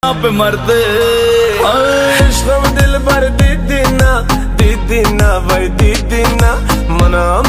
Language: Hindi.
पे मरते इश्क़ दिल भर दीदी ना भाई दीदी ना मना